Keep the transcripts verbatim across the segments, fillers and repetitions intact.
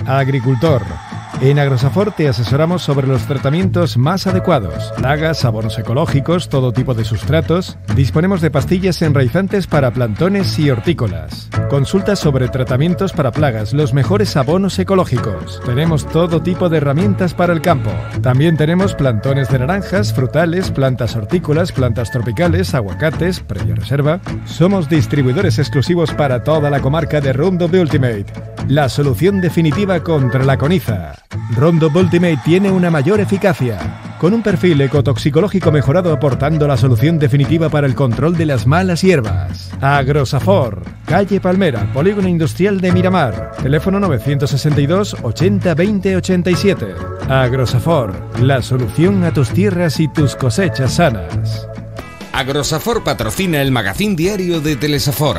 Agricultor. En Agrosafor te asesoramos sobre los tratamientos más adecuados, plagas, abonos ecológicos, todo tipo de sustratos. Disponemos de pastillas enraizantes para plantones y hortícolas. Consulta sobre tratamientos para plagas, los mejores abonos ecológicos. Tenemos todo tipo de herramientas para el campo. También tenemos plantones de naranjas, frutales, plantas hortícolas, plantas tropicales, aguacates, previa reserva. Somos distribuidores exclusivos para toda la comarca de Roundup Ultimate, la solución definitiva contra la coniza. Roundup Ultimate tiene una mayor eficacia, con un perfil ecotoxicológico mejorado aportando la solución definitiva para el control de las malas hierbas. Agrosafor, calle Palmera, Polígono Industrial de Miramar, teléfono novecientos sesenta y dos ochenta veinte ochenta y siete. Agrosafor, la solución a tus tierras y tus cosechas sanas. Agrosafor patrocina el magazín diario de Telesafor.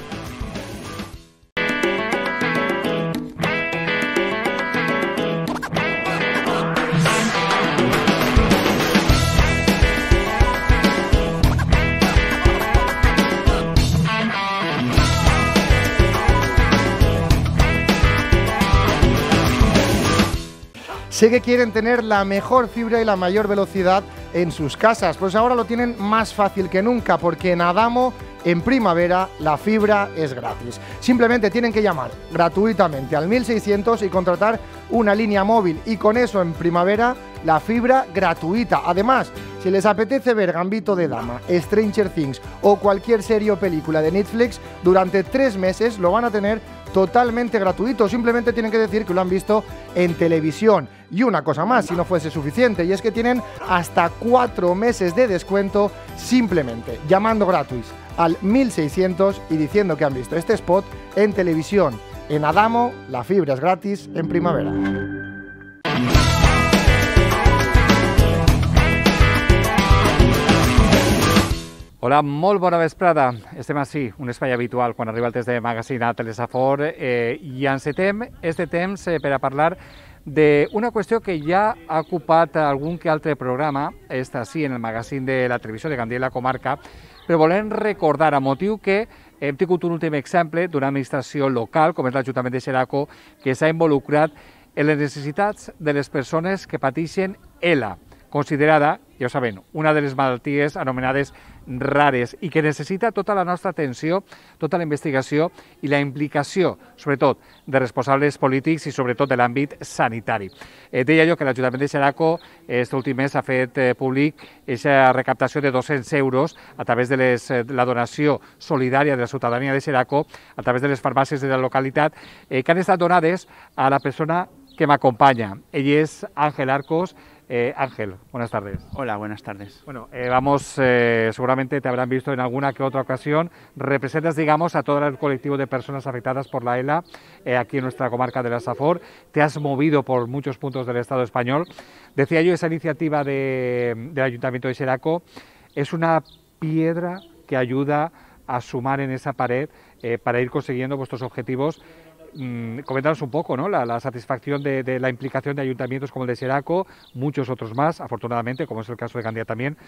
Sé que quieren tener la mejor fibra y la mayor velocidad en sus casas, pues ahora lo tienen más fácil que nunca, porque en Adamo, en primavera, la fibra es gratis. Simplemente tienen que llamar gratuitamente al mil seiscientos y contratar una línea móvil, y con eso en primavera la fibra gratuita. Además, si les apetece ver Gambito de Dama, Stranger Things o cualquier serie o película de Netflix, durante tres meses lo van a tener totalmente gratuito. Simplemente tienen que decir que lo han visto en televisión. Y una cosa más, si no fuese suficiente, y es que tienen hasta cuatro meses de descuento simplemente llamando gratis al mil seiscientos y diciendo que han visto este spot en televisión. En Adamo, la fibra es gratis en primavera. Hola, molt bona vesprada. Estem així, un espai habitual quan arriba el test de magazine a Telesafor eh, i encetem este temps eh, per a parlar d'una qüestió que ja ha ocupat algun que altre programa, està així en el magazine de la televisió de Gandia i la comarca, però volem recordar a motiu que hem tingut un últim exemple d'una administració local, com és l'Ajuntament de Xeraco, que s'ha involucrat en les necessitats de les persones que pateixen E L A, considerada, ja ho saben, una de les malalties anomenades rares i que necessita tota la nostra atenció, tota la investigació i la implicació, sobretot, de responsables polítics i sobretot de l'àmbit sanitari. Eh, deia jo que l'Ajuntament de Xeraco aquest últim mes ha fet eh, públic aquesta recaptació de dos-cents euros a través de les, eh, la donació solidària de la ciutadania de Xeraco, a través de les farmàcies de la localitat, eh, que han estat donades a la persona que m'acompanya. Ell és Ángel Arcos. Eh, Ángel, buenas tardes. Hola, buenas tardes. Bueno, eh, vamos, eh, seguramente te habrán visto en alguna que otra ocasión. Representas, digamos, a todo el colectivo de personas afectadas por la E L A eh, aquí en nuestra comarca de la Safor. Te has movido por muchos puntos del Estado español. Decía yo, esa iniciativa de, del Ayuntamiento de Xeraco es una piedra que ayuda a sumar en esa pared eh, para ir consiguiendo vuestros objetivos. Mm, coméntanos un poco, ¿no? la, la satisfacción de, de la implicación de ayuntamientos como el de Xeraco, muchos otros más, afortunadamente, como es el caso de Gandia también,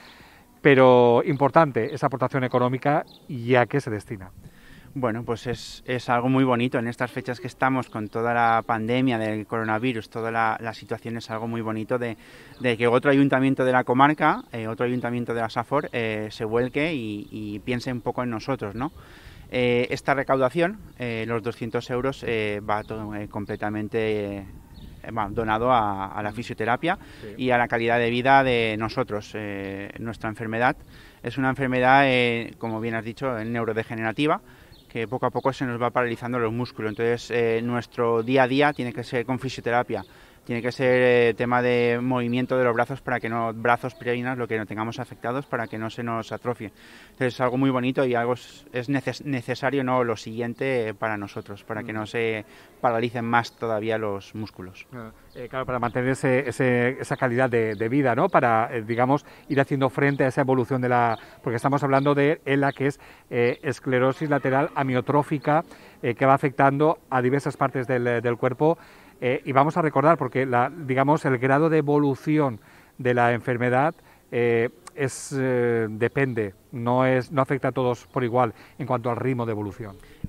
pero importante esa aportación económica y a qué se destina. Bueno, pues es, es algo muy bonito en estas fechas que estamos con toda la pandemia del coronavirus, toda la, la situación es algo muy bonito de, de que otro ayuntamiento de la comarca, eh, otro ayuntamiento de la Safor eh, se vuelque y, y piense un poco en nosotros, ¿no? Eh, esta recaudación, eh, los doscientos euros, eh, va todo, eh, completamente eh, va, donado a, a la fisioterapia sí. y a la calidad de vida de nosotros. Eh, nuestra enfermedad es una enfermedad, eh, como bien has dicho, neurodegenerativa, que poco a poco se nos va paralizando los músculos. Entonces, eh, nuestro día a día tiene que ser con fisioterapia. Tiene que ser eh, tema de movimiento de los brazos para que no, brazos, piernas, lo que no tengamos afectados para que no se nos atrofie. Entonces es algo muy bonito y algo es, es neces necesario, no lo siguiente eh, para nosotros, para que no se paralicen más todavía los músculos. Eh, claro, para mantener ese, ese, esa calidad de, de vida, ¿no? Para, eh, digamos, ir haciendo frente a esa evolución de la... Porque estamos hablando de E L A, que es eh, esclerosis lateral amiotrófica, eh, que va afectando a diversas partes del, del cuerpo. Eh, y vamos a recordar, porque la, digamos, el grado de evolución de la enfermedad eh, es, eh, depende, no, es, no afecta a todos por igual en cuanto al ritmo de evolución.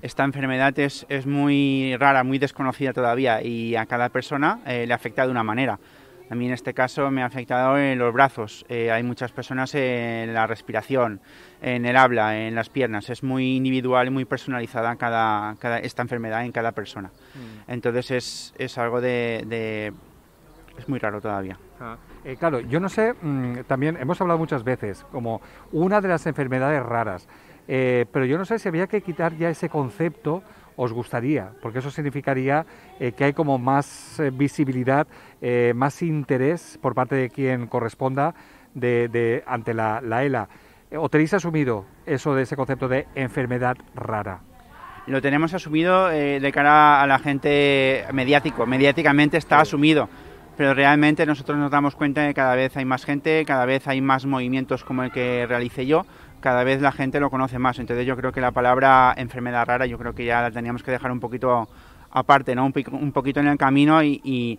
Esta enfermedad es, es muy rara, muy desconocida todavía y a cada persona eh, le afecta de una manera. A mí en este caso me ha afectado en los brazos, eh, hay muchas personas en la respiración, en el habla, en las piernas. Es muy individual y muy personalizada cada, cada, esta enfermedad en cada persona. Mm. Entonces es, es algo de, de... es muy raro todavía. Ah, eh, claro, yo no sé, mmm, también hemos hablado muchas veces como una de las enfermedades raras, eh, pero yo no sé si había que quitar ya ese concepto. Os gustaría, porque eso significaría eh, que hay como más eh, visibilidad, eh, más interés por parte de quien corresponda de, de, ante la, la ELA. ¿O tenéis asumido eso de ese concepto de enfermedad rara? Lo tenemos asumido eh, de cara a la gente mediático, mediáticamente está sí. asumido, pero realmente nosotros nos damos cuenta de que cada vez hay más gente, cada vez hay más movimientos como el que realicé yo, cada vez la gente lo conoce más, entonces yo creo que la palabra enfermedad rara yo creo que ya la teníamos que dejar un poquito aparte, ¿no? un, un poquito en el camino y, y,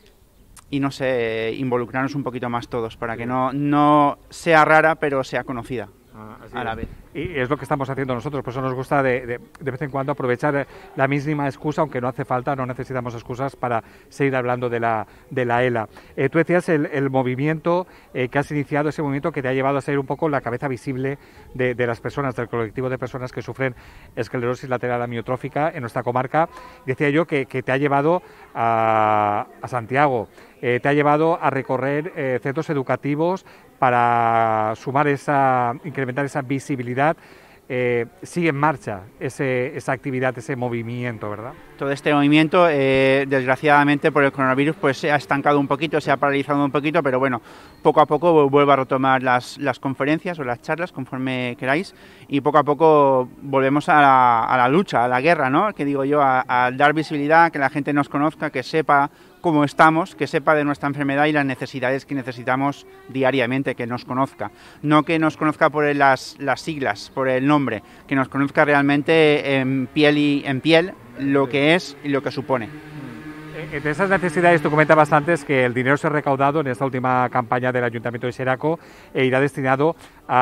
y no sé, involucrarnos un poquito más todos para que no, no sea rara pero sea conocida. Ah, a la vez. Y es lo que estamos haciendo nosotros, por eso nos gusta de, de, de vez en cuando aprovechar la misma excusa, aunque no hace falta, no necesitamos excusas para seguir hablando de la, de la ELA. Eh, tú decías el, el movimiento eh, que has iniciado, ese movimiento que te ha llevado a ser un poco la cabeza visible de, de las personas, del colectivo de personas que sufren esclerosis lateral amiotrófica en nuestra comarca. Decía yo que, que te ha llevado a, a Santiago, eh, te ha llevado a recorrer eh, centros educativos para sumar esa, incrementar esa visibilidad. Eh, sigue en marcha ese, esa actividad, ese movimiento, ¿verdad? Todo este movimiento, eh, desgraciadamente por el coronavirus, pues se ha estancado un poquito, se ha paralizado un poquito, pero bueno, poco a poco vuelvo a retomar las, las conferencias o las charlas, conforme queráis, y poco a poco volvemos a la, a la lucha, a la guerra, ¿no? Que digo yo, a, a dar visibilidad, que la gente nos conozca, que sepa cómo estamos, que sepa de nuestra enfermedad y las necesidades que necesitamos diariamente, que nos conozca. No que nos conozca por las, las siglas, por el nombre, que nos conozca realmente en piel y en piel lo que es y lo que supone. Entre esas necesidades, tú comentabas antes que el dinero se ha recaudado en esta última campaña del Ayuntamiento de Xeraco e irá destinado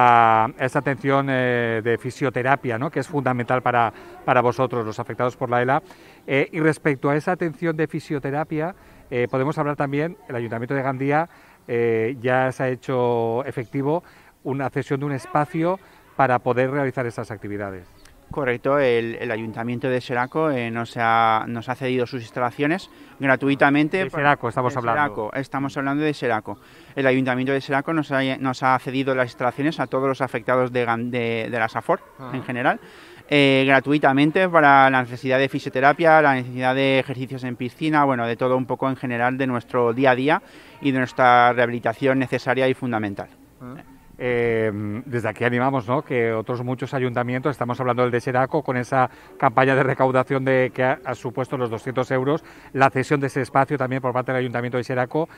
a esa atención eh, de fisioterapia, ¿no? Que es fundamental para, para vosotros, los afectados por la ELA. Eh, y respecto a esa atención de fisioterapia, eh, podemos hablar también, el Ayuntamiento de Gandía eh, ya se ha hecho efectivo una cesión de un espacio para poder realizar esas actividades. Correcto, el, el Ayuntamiento de Xeraco eh, nos, ha, nos ha cedido sus instalaciones gratuitamente. De Xeraco estamos de hablando. Xeraco, estamos hablando de Xeraco. El Ayuntamiento de Xeraco nos ha, nos ha cedido las instalaciones a todos los afectados de, de, de la SAFOR ah. en general, eh, gratuitamente para la necesidad de fisioterapia, la necesidad de ejercicios en piscina, bueno, de todo un poco en general de nuestro día a día y de nuestra rehabilitación necesaria y fundamental. Ah. Eh, desde aquí animamos, ¿no?, que otros muchos ayuntamientos, estamos hablando del de Xeraco, con esa campaña de recaudación de que ha, ha supuesto los doscientos euros, la cesión de ese espacio también por parte del Ayuntamiento de Xeraco,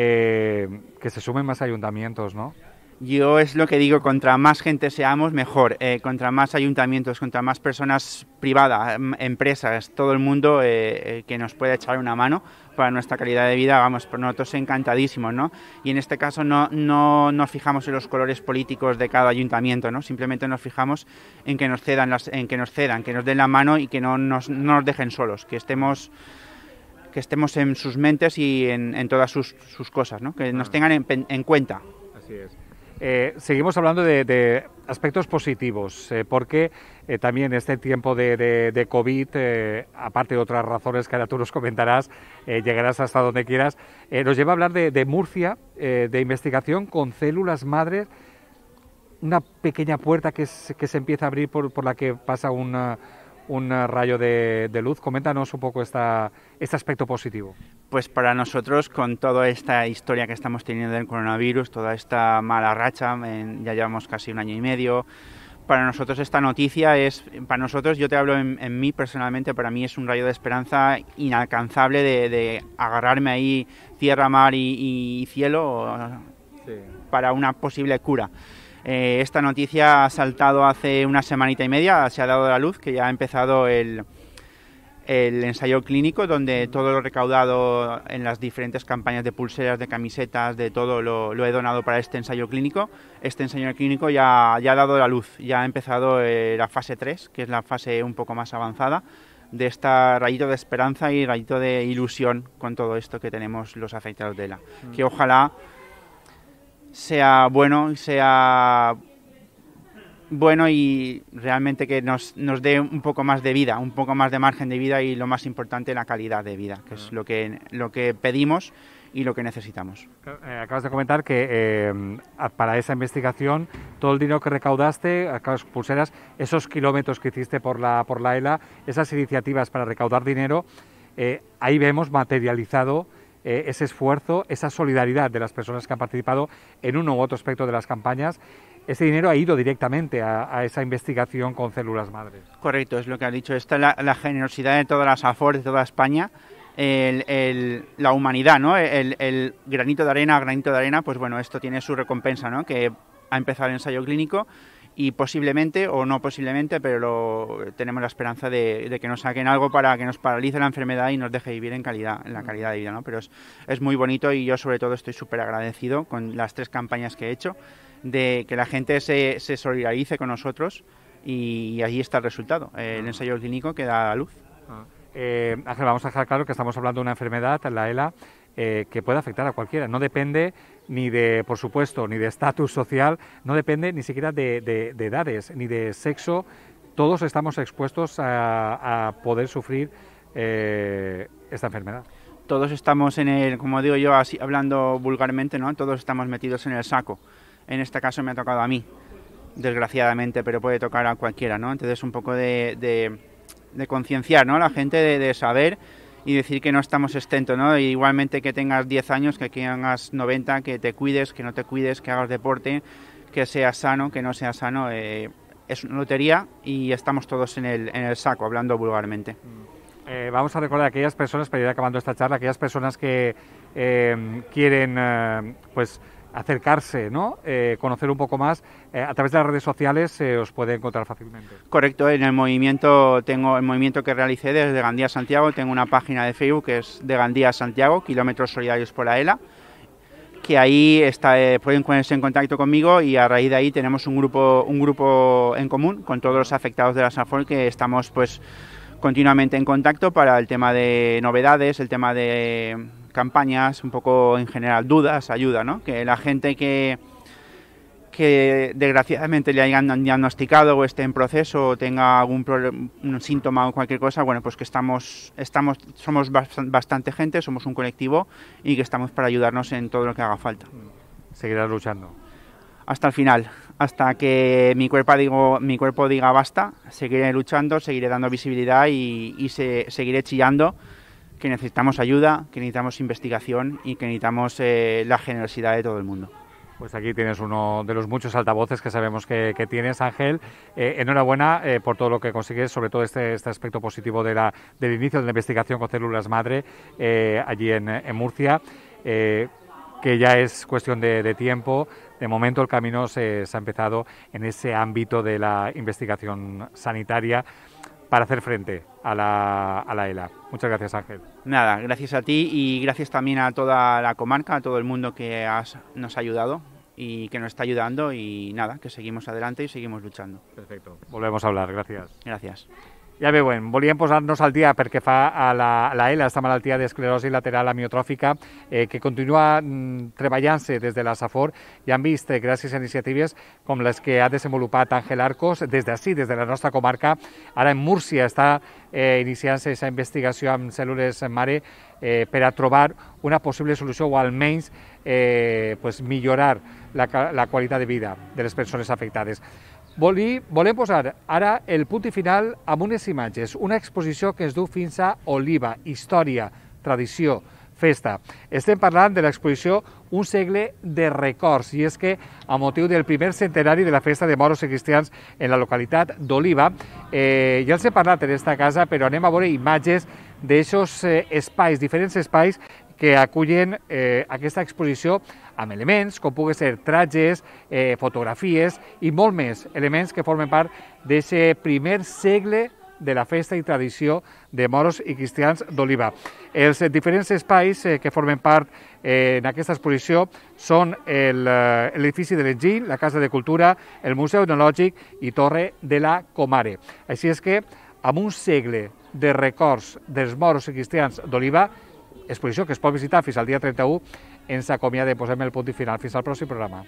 eh, que se sumen más ayuntamientos, ¿no? Yo es lo que digo, contra más gente seamos, mejor, eh, contra más ayuntamientos, contra más personas privadas, empresas, todo el mundo eh, eh, que nos pueda echar una mano para nuestra calidad de vida, vamos, por nosotros encantadísimos, ¿no? Y en este caso no, no nos fijamos en los colores políticos de cada ayuntamiento, ¿no? Simplemente nos fijamos en que nos cedan, las, en que nos cedan, que nos den la mano y que no nos, no nos dejen solos, que estemos... que estemos en sus mentes y en, en todas sus, sus cosas, ¿no? Que nos tengan en, en cuenta. Así es. Eh, seguimos hablando de, de aspectos positivos, eh, porque eh, también este tiempo de, de, de COVID, eh, aparte de otras razones que ahora tú nos comentarás, eh, llegarás hasta donde quieras, eh, nos lleva a hablar de, de Murcia, eh, de investigación con células madres, una pequeña puerta que, es, que se empieza a abrir por, por la que pasa una, un rayo de, de luz. Coméntanos un poco esta, este aspecto positivo. Pues para nosotros, con toda esta historia que estamos teniendo del coronavirus, toda esta mala racha, en, ya llevamos casi un año y medio, para nosotros esta noticia es, para nosotros, yo te hablo en, en mí personalmente, para mí es un rayo de esperanza inalcanzable de, de agarrarme ahí tierra, mar y, y cielo sí. para una posible cura. Eh, esta noticia ha saltado hace una semanita y media, se ha dado a la luz, que ya ha empezado el... el ensayo clínico, donde todo lo recaudado en las diferentes campañas de pulseras, de camisetas, de todo lo, lo he donado para este ensayo clínico. Este ensayo clínico ya, ya ha dado la luz, ya ha empezado eh, la fase tres, que es la fase un poco más avanzada de este rayito de esperanza y rayito de ilusión con todo esto que tenemos los afectados de ELA. Mm. Que ojalá sea bueno, sea bueno y realmente que nos, nos dé un poco más de vida, un poco más de margen de vida y lo más importante, la calidad de vida, que es lo que, lo que pedimos y lo que necesitamos. Eh, acabas de comentar que eh, para esa investigación todo el dinero que recaudaste, aquellas pulseras, esos kilómetros que hiciste por la, por la ELA, esas iniciativas para recaudar dinero, eh, ahí vemos materializado eh, ese esfuerzo, esa solidaridad de las personas que han participado en uno u otro aspecto de las campañas. Ese dinero ha ido directamente a, a esa investigación con células madres. Correcto, es lo que has dicho. Esta es la, la generosidad de todas las AFOR, de toda España, el, el, la humanidad, ¿no? El, el granito de arena, granito de arena, pues bueno, esto tiene su recompensa, ¿no? Que ha empezado el ensayo clínico y posiblemente, o no posiblemente, pero lo, tenemos la esperanza de, de que nos saquen algo para que nos paralice la enfermedad y nos deje vivir en calidad, en la calidad de vida, ¿no? Pero es, es muy bonito y yo sobre todo estoy súper agradecido con las tres campañas que he hecho, de que la gente se, se solidarice con nosotros y, y ahí está el resultado, el ensayo clínico que da a luz. Ah. Eh, Ángel, vamos a dejar claro que estamos hablando de una enfermedad, la ELA, eh, que puede afectar a cualquiera. No depende ni de, por supuesto, ni de estatus social, no depende ni siquiera de, de, de edades, ni de sexo. Todos estamos expuestos a, a poder sufrir eh, esta enfermedad. Todos estamos en el, como digo yo, así hablando vulgarmente, ¿no? Todos estamos metidos en el saco. En este caso me ha tocado a mí, desgraciadamente, pero puede tocar a cualquiera, ¿no? Entonces un poco de, de, de concienciar, ¿no? A la gente de, de saber y decir que no estamos exentos, ¿no? Y igualmente que tengas diez años, que tengas noventa, que te cuides, que no te cuides, que hagas deporte, que seas sano, que no seas sano. Eh, es una lotería y estamos todos en el, en el saco, hablando vulgarmente. Eh, vamos a recordar a aquellas personas, para ir acabando esta charla, aquellas personas que eh, quieren, eh, pues, acercarse, ¿no? Eh, conocer un poco más, eh, a través de las redes sociales se eh, os puede encontrar fácilmente. Correcto, en el movimiento tengo el movimiento que realicé desde Gandía Santiago, tengo una página de Facebook que es de Gandía Santiago, Kilómetros Solidarios por la ELA, que ahí está, eh, pueden ponerse en contacto conmigo y a raíz de ahí tenemos un grupo, un grupo en común con todos los afectados de la SAFOR que estamos pues continuamente en contacto para el tema de novedades, el tema de campañas, un poco en general dudas, ayuda, ¿no? Que la gente que, que desgraciadamente le hayan diagnosticado o esté en proceso o tenga algún problema, un síntoma o cualquier cosa, bueno, pues que estamos, estamos, somos bastante gente, somos un colectivo y que estamos para ayudarnos en todo lo que haga falta. Seguirás luchando. Hasta el final, hasta que mi cuerpo, digo, mi cuerpo diga basta, seguiré luchando, seguiré dando visibilidad y, y se, seguiré chillando que necesitamos ayuda, que necesitamos investigación y que necesitamos eh, la generosidad de todo el mundo. Pues aquí tienes uno de los muchos altavoces que sabemos que, que tienes, Ángel. Eh, enhorabuena eh, por todo lo que consigues, sobre todo este, este aspecto positivo de la, del inicio de la investigación con células madre eh, allí en, en Murcia, eh, que ya es cuestión de, de tiempo. De momento el camino se, se ha empezado en ese ámbito de la investigación sanitaria para hacer frente a la, a la ELA. Muchas gracias, Ángel. Nada, gracias a ti y gracias también a toda la comarca, a todo el mundo que has, nos ha ayudado y que nos está ayudando y nada, que seguimos adelante y seguimos luchando. Perfecto. Volvemos a hablar. Gracias. Gracias. Ja bé, bueno, volíem posar-nos al dia perquè fa a la, a la ELA, esta malaltia d'esclerosi lateral amiotròfica, eh, que continua mm, treballant-se des de la SAFOR i han vist, eh, gràcies a iniciatives com les que ha desenvolupat Àngel Arcos, des d'ací, des de la nostra comarca. Ara en Múrcia està eh, iniciant-se aquesta investigació amb cèl·lules mare eh, per a trobar una possible solució o almenys eh, pues, millorar la, la qualitat de vida de les persones afectades. Volí, volem posar ara el punt i final amb unes imatges, una exposició que es du fins a Oliva, història, tradició, festa. Estem parlant de l'exposició Un segle de records, i és que a motiu del primer centenari de la festa de moros i cristians en la localitat d'Oliva, eh, ja els he parlat en aquesta casa, però anem a veure imatges d'aixòs eh, espais, diferents espais que acullen eh, aquesta exposició amb elements com pugui ser trajes, eh, fotografies i molt més elements que formen part d'aquest primer segle de la festa i tradició de moros i cristians d'Oliva. Els diferents espais eh, que formen part eh, en aquesta exposició són l'edifici de l'Enginy, la Casa de Cultura, el Museu Etnològic i Torre de la Comare. Així és que, amb un segle de records dels moros i cristians d'Oliva, exposició que es pot visitar fins al dia trenta-u, ens acomiadem, posem el punt i final. Fins al pròxim programa.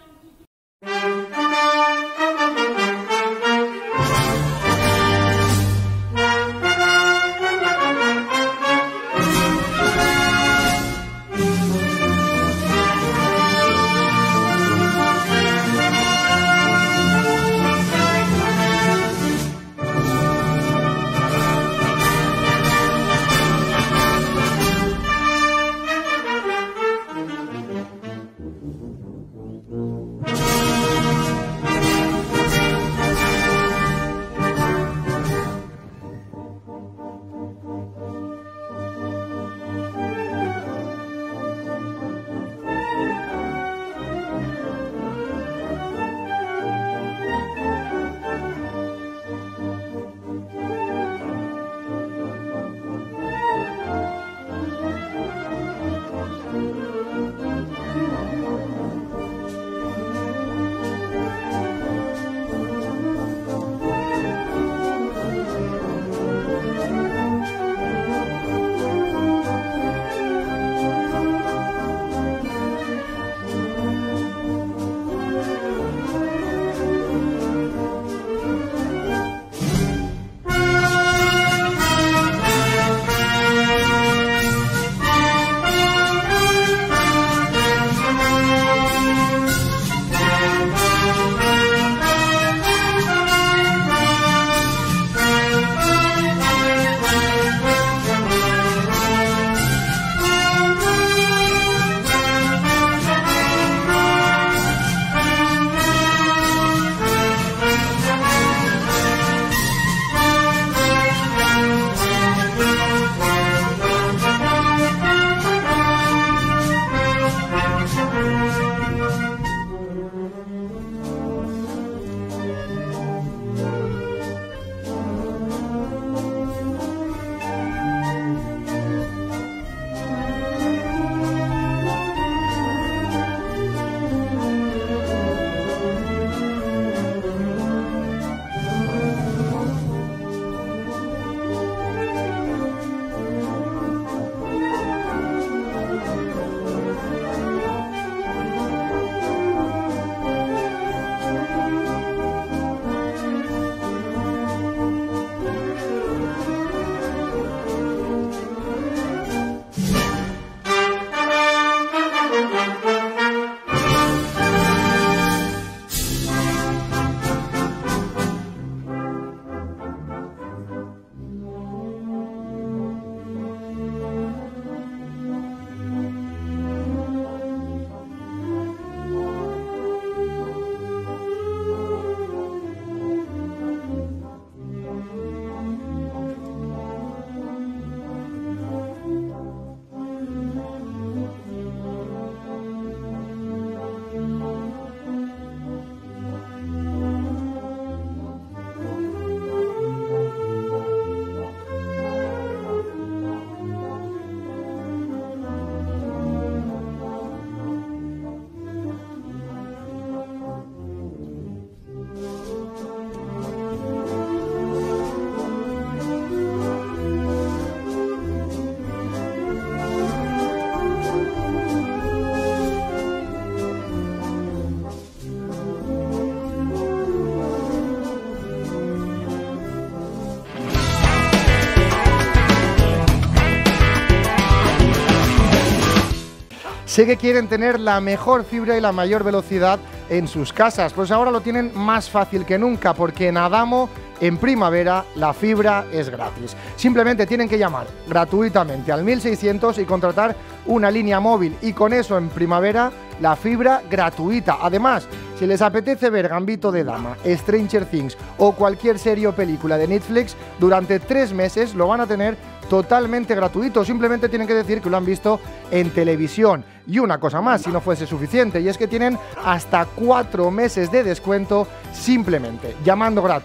Sé que quieren tener la mejor fibra y la mayor velocidad en sus casas, pues ahora lo tienen más fácil que nunca, porque en Adamo, en primavera, la fibra es gratis. Simplemente tienen que llamar gratuitamente al mil seiscientos y contratar una línea móvil, y con eso en primavera la fibra gratuita. Además, si les apetece ver Gambito de Dama, Stranger Things o cualquier serie o película de Netflix, durante tres meses lo van a tener totalmente gratuito. Simplemente tienen que decir que lo han visto en televisión. Y una cosa más, si no fuese suficiente, y es que tienen hasta cuatro meses de descuento simplemente llamando gratis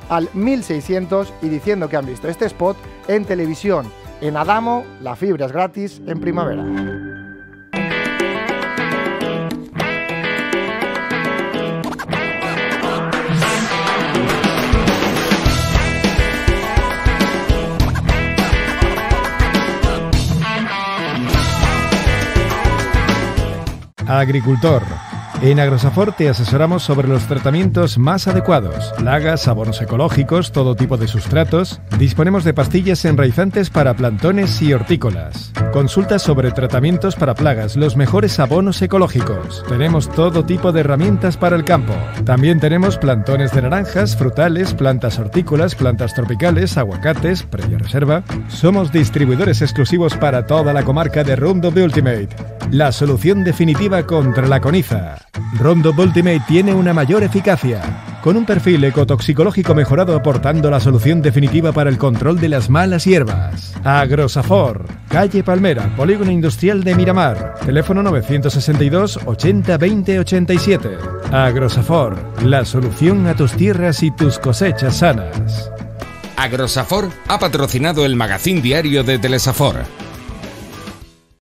al mil seiscientos y diciendo que han visto este spot en televisión. En Adamo, la fibra es gratis en primavera. Agricultor. En Agrosafor te asesoramos sobre los tratamientos más adecuados, plagas, abonos ecológicos, todo tipo de sustratos. Disponemos de pastillas enraizantes para plantones y hortícolas. Consulta sobre tratamientos para plagas, los mejores abonos ecológicos. Tenemos todo tipo de herramientas para el campo. También tenemos plantones de naranjas, frutales, plantas hortícolas, plantas tropicales, aguacates, previa reserva. Somos distribuidores exclusivos para toda la comarca de Roundup Ultimate, la solución definitiva contra la coniza. Roundup Ultimate tiene una mayor eficacia, con un perfil ecotoxicológico mejorado aportando la solución definitiva para el control de las malas hierbas. Agrosafor, calle Palmera, Polígono Industrial de Miramar, teléfono novecientos sesenta y dos ochenta veinte ochenta y siete. Agrosafor, la solución a tus tierras y tus cosechas sanas. Agrosafor ha patrocinado el magazín diario de Telesafor.